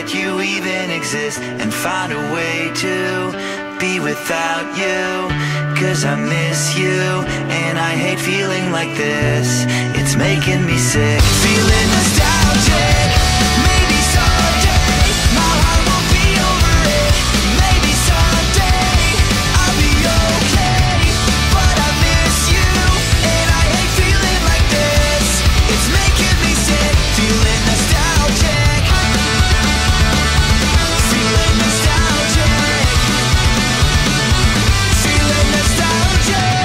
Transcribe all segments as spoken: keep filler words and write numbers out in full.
forget you even exist, and find a way to be without you. Cause I miss you, and I hate feeling like this. It's making me sick, feeling nostalgic. Maybe someday my heart will be over it. Maybe someday I'll be okay. But I miss you, and I hate feeling like this. It's making me sick, feeling nostalgic. Feeling nostalgic. Feeling nostalgic.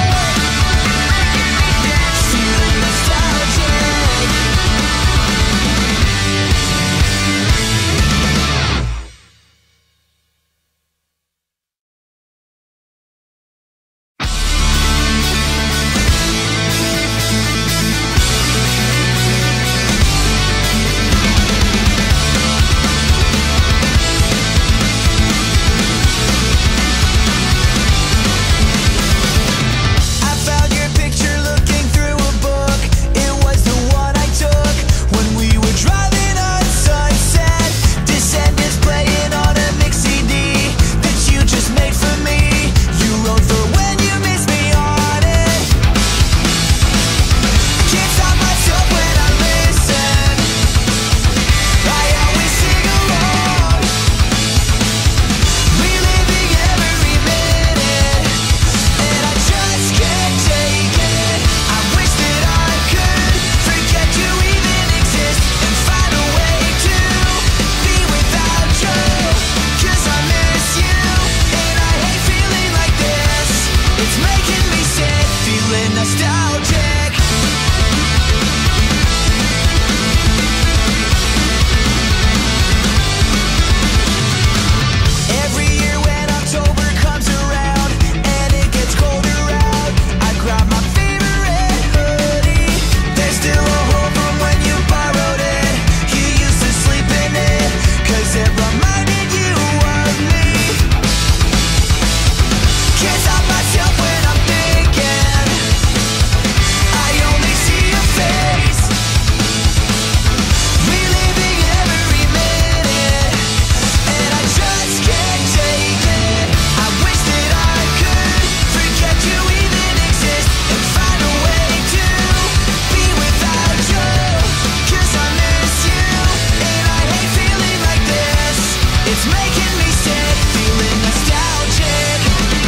Feeling nostalgic. I found your picture looking through a book. It was the one I took when we were driving on Sunset. Descendants playing on a mix C D that you just made for me. You wrote for when you miss me on it. Can't stop myself when I listen. I always sing along, reliving every minute, and I just can't take it. I wish that I could forget you even exist, and find a way to be without you. Cause I miss you, and I hate feeling like this. It's making me sick, feeling nostalgic. Every year when October comes around and it gets colder out, I grab my favorite hoodie. There's still a hole from when you borrowed it. You used to sleep in it, cause it reminded you of me. Can't stop myself when I'm thinking. I only see your face, reliving every minute, and I just can't take it. I wish that I could forget you even exist, and find a way to be without you. Cause I miss you, and I hate feeling like this. It's making me sick, feeling nostalgic.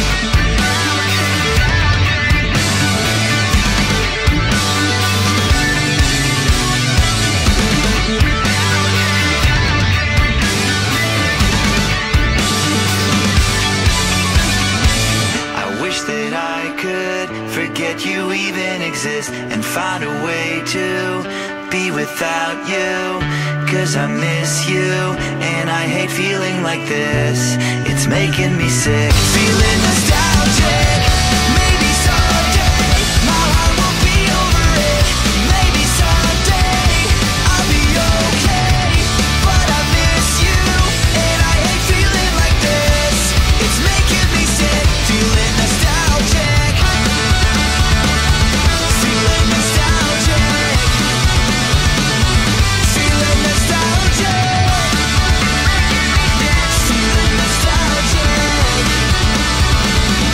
I wish that I could forget you even exist, and find a way to be without you. Cause I miss you, and I hate feeling like this. It's making me sick, feeling nostalgic. Maybe someday my heart will be over it. Maybe someday I'll be okay. But I miss you, and I hate feeling like this. It's making me sick, feeling nostalgic. Feeling nostalgic. Feeling nostalgic. Feeling nostalgic.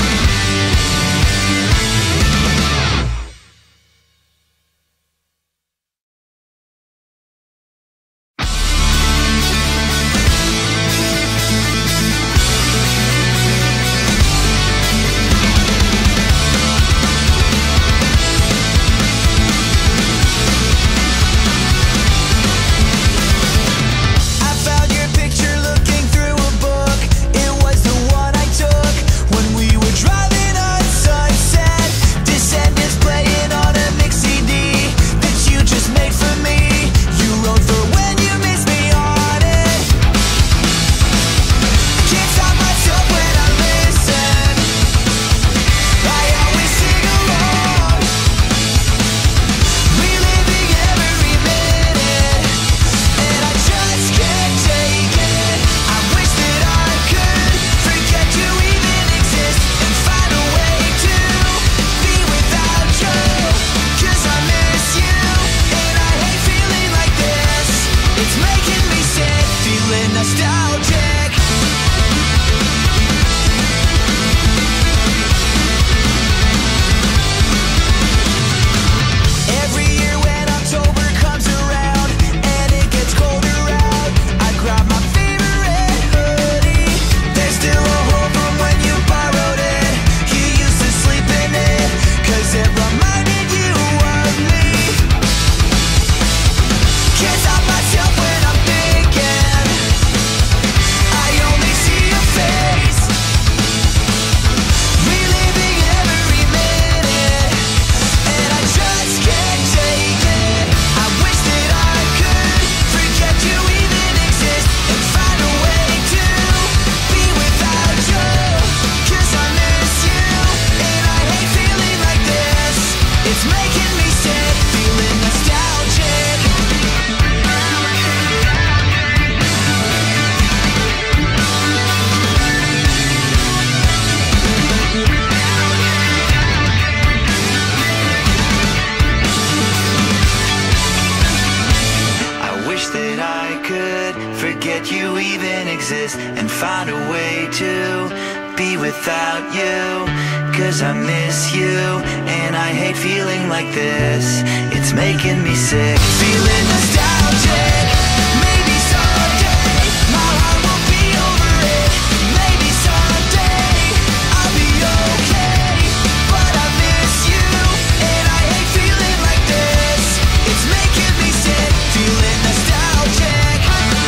forget you even exist and find a way to be without you. Cause I miss you, and I hate feeling like this. It's making me sick, feeling nostalgic. Maybe someday my heart will be over it. Maybe someday I'll be okay. But I miss you, and I hate feeling like this. It's making me sick, feeling nostalgic.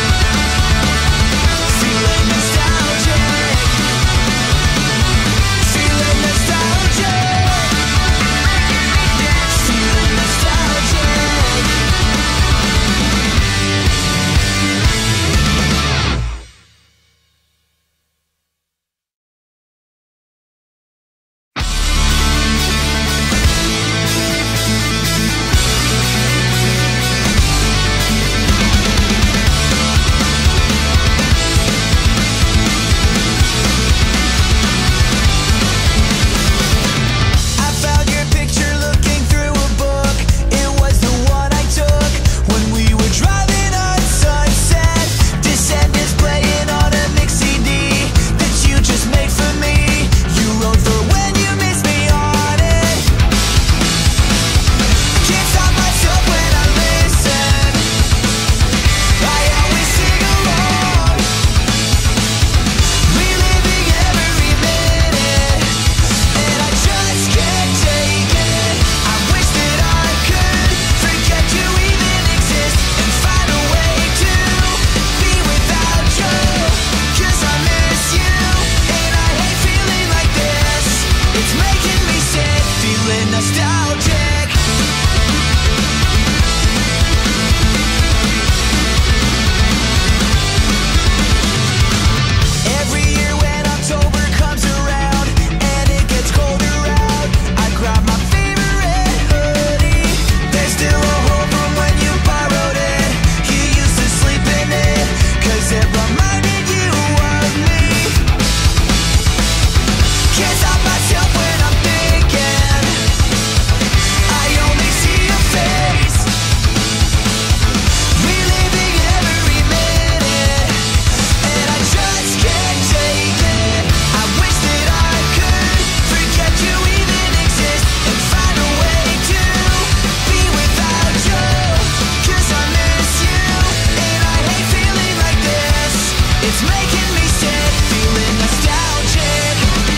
Feeling nostalgic. Feeling nostalgic. Feeling nostalgic. I found your picture looking through a book. It was the one I took when we were driving on Sunset. Descendants playing on a mix C D that you just made for me. You wrote for when you miss me on it. Can't stop myself when I listen. I always sing along, reliving every minute, and I just can't take it. I wish that I could forget you even exist and find a way to be without you. Cause I miss you, and I hate feeling like this. It's making me sick, feeling nostalgic. Every year when October comes around and it gets colder out, I grab my favorite hoodie. There's still a hole from when you borrowed it. You used to sleep in it, cause it reminded you of me. Can't stop myself when I'm thinking. I only see your face, reliving every minute, and I just can't take it. I wish that I could forget you even exist and find a way to be without you. Cause I miss you, and I hate feeling like this. It's making me sick, feeling nostalgic.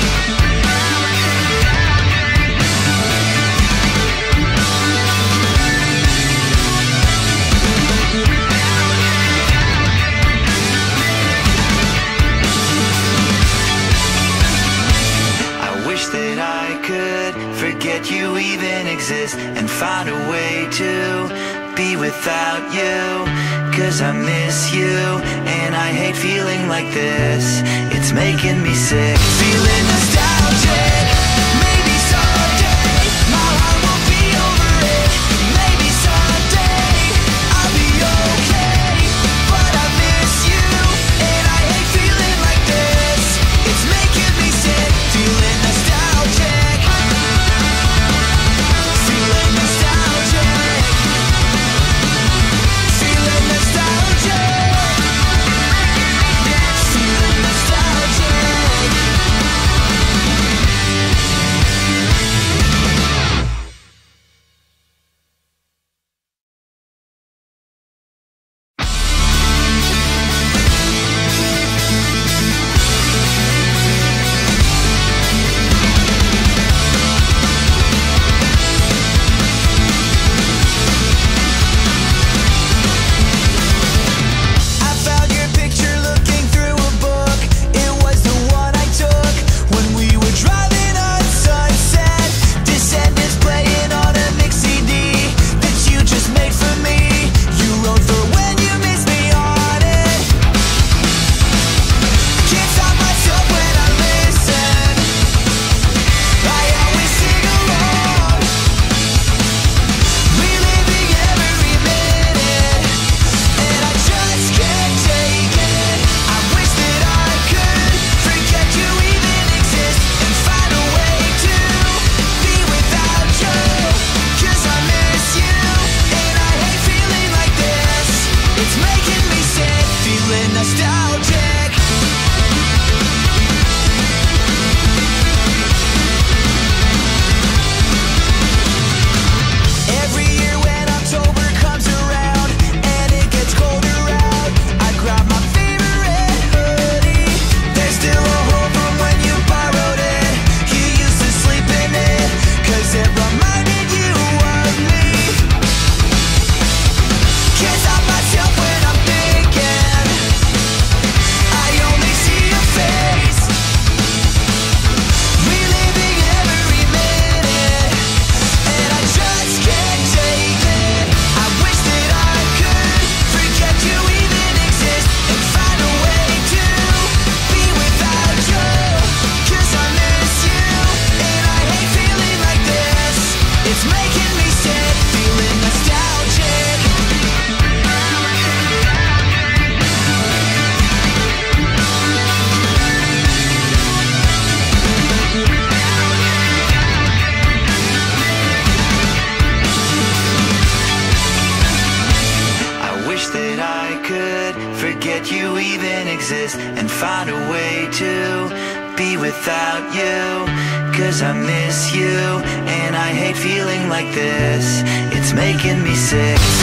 I wish that I could forget you even exist and find a way to be without you. Cause I miss you, and I hate feeling like this. It's making me sick, feeling nostalgic. Maybe someday my heart will be over it. Maybe someday I'll be okay. But I miss you, and I hate feeling like this. It's making me sick, feeling nostalgic. Feeling nostalgic. Feeling nostalgic. Feeling nostalgic. exist and find a way to be without you. Cause I miss you, and I hate feeling like this. It's making me sick.